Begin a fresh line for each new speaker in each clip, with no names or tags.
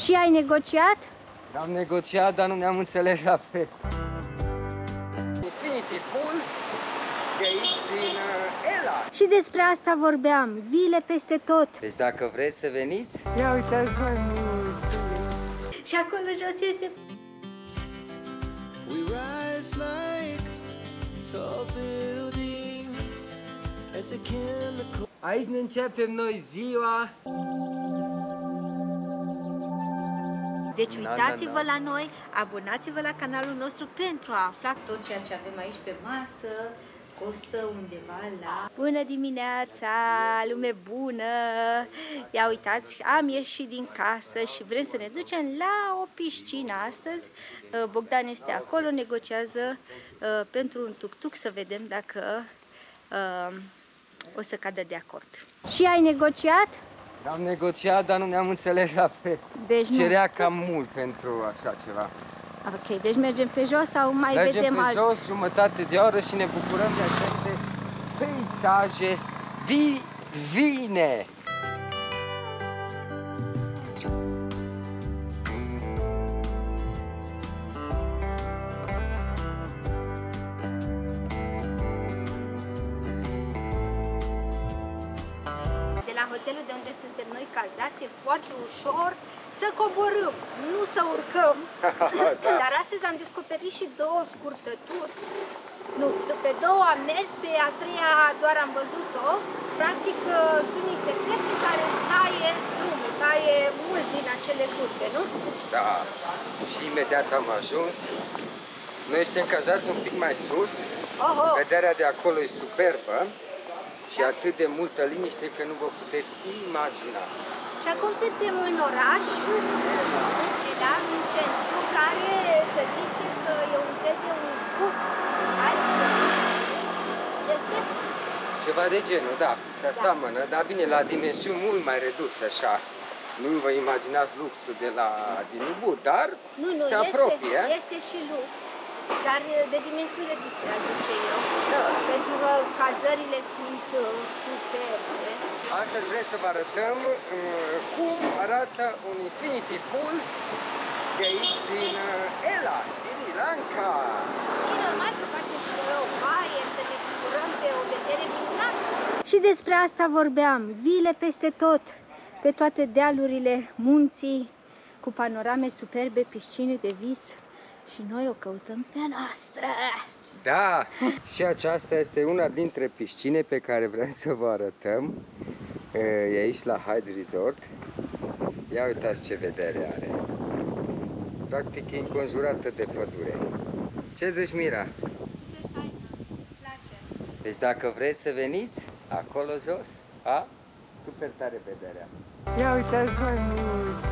Și ai negociat?
Am negociat, dar nu ne-am înțeles la fel. Infinity Pool de aici din Ela.
Și despre asta vorbeam, vile peste tot.
Deci dacă vreți să veniți, ia uitați mai mult.
Și acolo jos este...
We rise like tall buildings as the chemical.
Aici ne începem noi ziua.
Deci uitați-vă la noi, abonați-vă la canalul nostru pentru a afla tot ceea ce avem aici pe masă. Costă undeva la... Bună dimineața, lume bună! Ia uitați, am ieșit din casă și vrem să ne ducem la o piscină astăzi. Bogdan este acolo, negociază pentru un tuk-tuk, să vedem dacă o să cadă de acord. Și ai negociat?
Am negociat, dar nu ne-am înțeles la fel.
Deci nu.
Cerea cam mult pentru așa ceva.
Ok, deci mergem pe jos sau mai
mergem
vedem
pe
alt?
jos, jumătate de oră și ne bucurăm de aceste peisaje divine.
De la hotelul de unde suntem noi cazați e foarte ușor să coborâm, nu să urcăm. Da. Dar astăzi am descoperit și două scurtături. Nu, pe două am mers, pe a treia doar am văzut-o. Practic sunt niște trepte care taie drumul, taie mult din acele curbe, nu?
Da, și imediat am ajuns. Noi suntem cazați un pic mai sus.
Oho.
Vederea de acolo e superbă și atât de multă liniște că nu vă puteți imagina.
Și acum suntem în oraș, da, în centru, care să zice că e un fel de un cup.
Ceva de genul, da, se aseamănă, dar bine, la dimensiuni mult mai reduse, așa. Nu vă imaginați luxul de la din Ubud, dar se apropie.
Este și lux, dar de dimensiuni reduse, aș zice eu. Pentru că cazările sunt superbe.
Astăzi vrem să vă arătăm cum arată un Infinity Pool de aici din Ela, Sri Lanka.
Și normal să facem și noi o baie, să ne bucurăm de o vedere minunată. Și despre asta vorbeam, vile peste tot, pe toate dealurile munții, cu panorame superbe, piscine de vis și noi o căutăm pe a noastră.
Da, și aceasta este una dintre piscine pe care vrem să vă arătăm. E aici la Hyde Resort. Ia uitați ce vedere are. Practic e înconjurată de pădure. Ce zici, Mira? Deci dacă vreți să veniți acolo jos, super tare vederea. Ia uitați mai mult!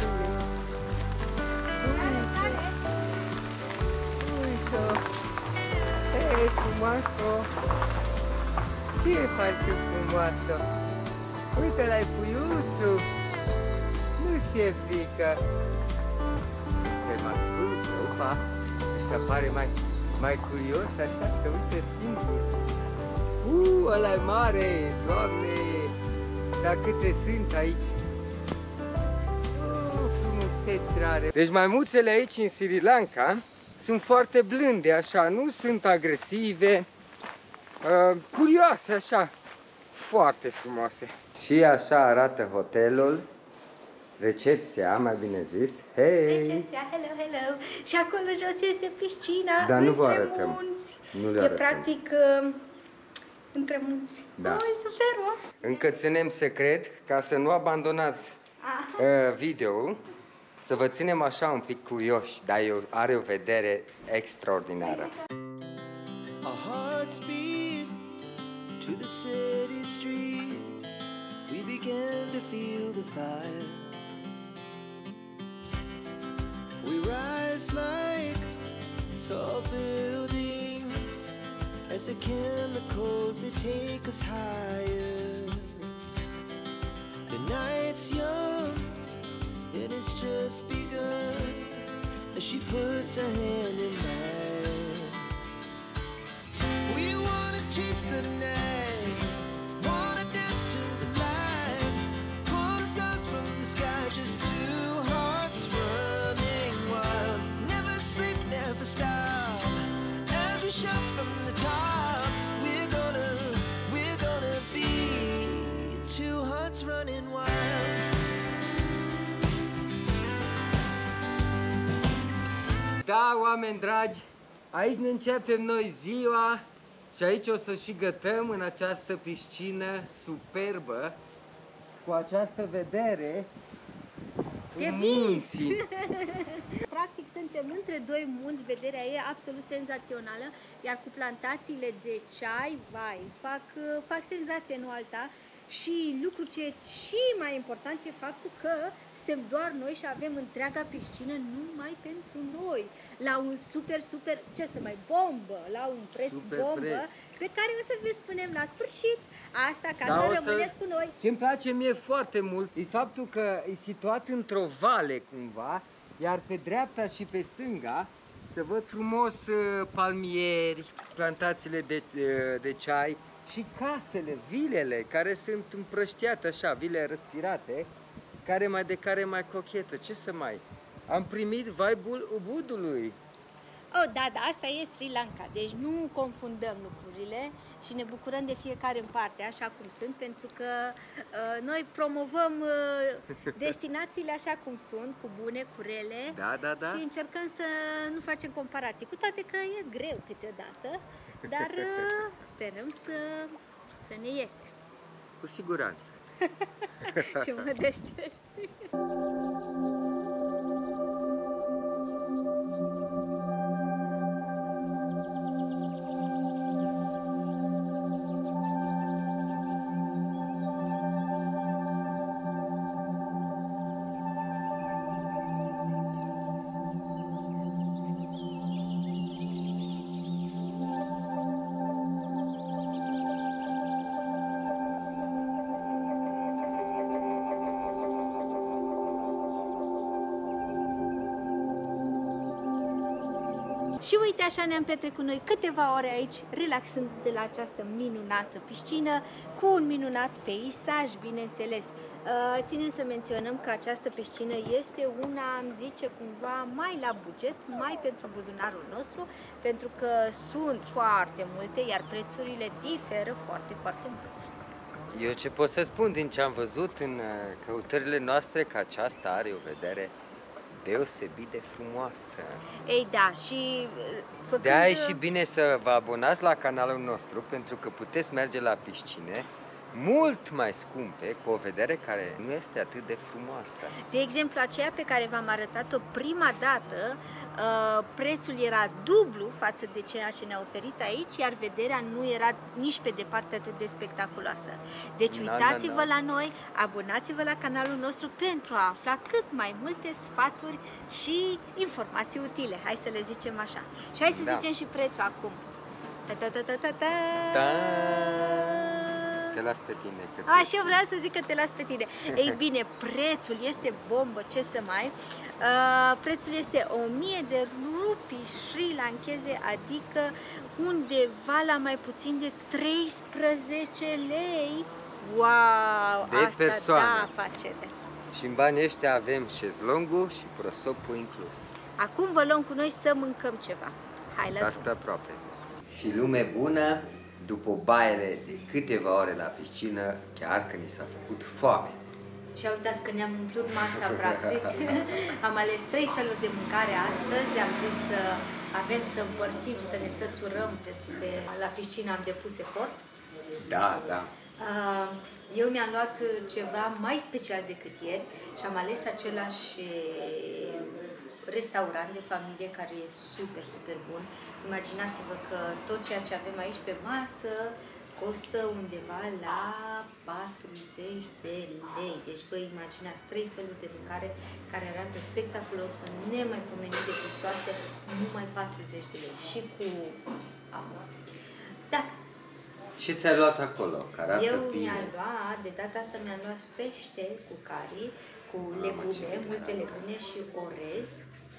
Uite! Hei, frumoasă! Ce faci frumoasă? Uite la puiuțul! Nu și-e frică! E mai ascultă, upa! Ăsta pare mai curios așa, să uite singur! Ăla e mare! Doamne! Dar câte sunt aici! Frumuseți rare! Deci maimuțele aici în Sri Lanka sunt foarte blânde, așa, nu sunt agresive, curioase, așa, foarte frumoase. Și așa arată hotelul, recepția, mai bine zis. Hei!
Recepția, hello, hello! Și acolo jos este piscina,
dar nu vă
între
arătăm.
munți.
Nu le
e
arătăm.
practic între munți.
Da.
Oh, e super, mă!
Încă ținem secret ca să nu abandonați video-ul. Să vă ținem așa un pic curioși, dar are o vedere extraordinară.
Our hearts beat to the city streets. We began to feel the fire. We rise like tall buildings as the chemicals they take us higher. The night's young and it's just begun as she puts her hand in mine. We wanna chase the night, wanna dance to the light, pull the stars from the sky, just two hearts run.
Da, oameni dragi, aici ne începem noi ziua și aici o să și gătăm în această piscină superbă, cu această vedere cu
De
munții.
Practic suntem între doi munți, vederea e absolut senzațională, iar cu plantațiile de ceai, vai, fac senzație, nu alta. Și lucru ce e și mai important e faptul că suntem doar noi și avem întreaga piscină numai pentru noi. La un super, ce să mai bombă, la un preț
Super
bombă,
preț.
pe care o să vi spunem la sfârșit. Asta ca
Sau
să
o
rămâneți cu noi.
Ce-mi place mie foarte mult e faptul că e situat într-o vale cumva, iar pe dreapta și pe stânga se văd frumos palmieri, plantațiile de ceai și casele, vilele care sunt împrăștiate așa, vile răsfirate, care mai cochetă. Ce să mai... Am primit vibe-ul Ubudului.
Oh, da, asta e Sri Lanka, deci nu confundăm lucrurile și ne bucurăm de fiecare în parte, așa cum sunt, pentru că noi promovăm destinațiile așa cum sunt, cu bune, cu rele,
Da.
și încercăm să nu facem comparații, cu toate că e greu câteodată, dar sperăm să ne iese.
Cu siguranță.
Ce modest ești! Și uite, așa ne-am petrecut noi câteva ore aici, relaxând de la această minunată piscină, cu un minunat peisaj, bineînțeles. Ținem să menționăm că această piscină este una, am zice, cumva mai la buget, mai pentru buzunarul nostru, pentru că sunt foarte multe, iar prețurile diferă foarte, foarte mult.
Eu ce pot să spun din ce am văzut în căutările noastre, că aceasta are o vedere deosebit de frumoasă.
Ei da, și făcând...
De-aia e și bine să vă abonați la canalul nostru, pentru că puteți merge la piscine mult mai scumpe, cu o vedere care nu este atât de frumoasă.
De exemplu, aceea pe care v-am arătat-o prima dată, prețul era dublu față de ceea ce ne-a oferit aici, iar vederea nu era nici pe departe atât de spectaculoasă. Deci uitați-vă la noi, abonați-vă la canalul nostru pentru a afla cât mai multe sfaturi și informații utile, hai să le zicem așa. Și hai să zicem și prețul acum.
Te las pe tine.
Și eu vreau să zic că te las pe tine. Ei bine, prețul este bombă, ce să mai... prețul este 1000 de rupii sri lankeze, adică undeva la mai puțin de 13 lei. Wow!
De
asta
persoană.
da afacere.
Și în banii ăștia avem șezlongul și prosopul inclus.
Acum vă luăm cu noi să mâncăm ceva. Hai la
Stați pe aproape. Și lume bună, după baile de câteva ore la piscină, chiar că ni s-a făcut foame.
Și uitați că ne-am umplut masa, practic. Am ales 3 feluri de mâncare astăzi. Am zis să avem să împărțim, să ne săturăm, pentru că la piscină am depus efort.
Da.
Eu mi-am luat ceva mai special decât ieri și am ales același restaurant de familie care e super, super bun. Imaginați-vă că tot ceea ce avem aici pe masă costă undeva la 40 de lei. Deci vă imaginați 3 feluri de mâncare care arată spectaculos, sunt nemaipomenit de gustoase, numai 40 de lei. Și cu apă. Da.
Ce ți-ai luat acolo? Că arată
Eu
bine.
mi-am luat, de data asta mi-am luat pește cu cari, cu legume, multe legume și orez.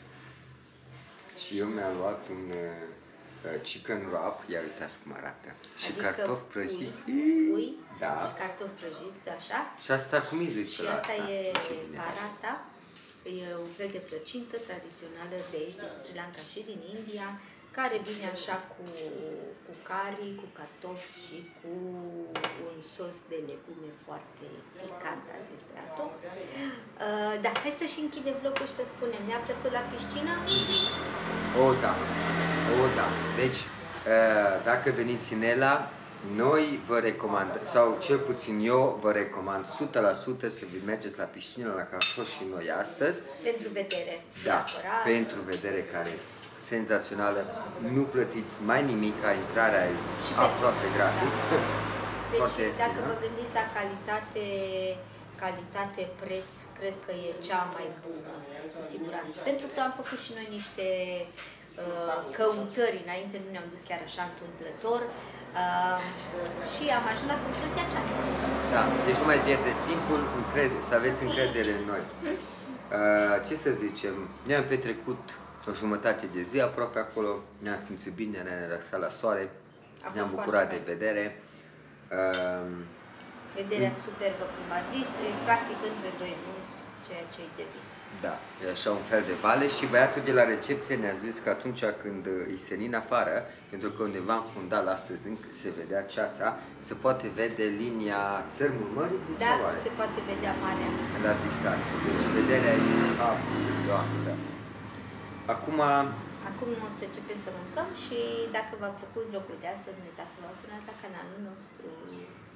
Și eu mi-am luat un chicken wrap, ia uitați cum arată. Și
Adică
cartofi prăjiți.
Pui
Da.
și cartofi prăjiți, așa.
Și asta cum îi zice
Și
la
asta e
Ce bine.
paratha, e un fel de plăcintă tradițională de aici, din Sri Lanka și din India. care vine așa cu curry, cu cartofi și cu un sos de legume foarte picant, a zis Beato. Da, hai să și închidem vlogul și să spunem, ne-a plăcut la piscină?
O, da. Deci, dacă veniți în Ela, noi vă recomand, sau cel puțin eu vă recomand 100% să mergeți la piscină, la care am fost și noi astăzi.
Pentru vedere.
Da,
neapărat.
pentru vedere care e senzațională. Nu plătiți mai nimic, intrarea e aproape gratis.
Da. Deci,
Foarte
dacă
ieftină.
vă gândiți la calitate-preț, cred că e cea mai bună, cu siguranță. Pentru că am făcut și noi niște căutări înainte, nu ne-am dus chiar așa întâmplător și am ajuns la concluzia aceasta.
Da, deci nu mai pierdeți timpul, să aveți încredere în noi. Ce să zicem, ne-am petrecut o jumătate de zi aproape acolo, ne-am simțit bine, ne-am relaxat la soare, ne-am bucurat de vedere.
Vederea superbă, cum a zis, e practic între doi munți, ceea ce e de vis.
Da, e așa un fel de vale și băiatul de la recepție ne-a zis că atunci când îi senin afară, pentru că undeva în fundal astăzi încă se vedea ceața, se poate vede linia țărmul mării, zice
Da,
oare?
se poate vedea marea.
La distanță, deci vederea e fabuloasă. Acum
O să începem să mâncăm și dacă v-a plăcut vlogul de astăzi, nu uitați să vă abonați la canalul nostru.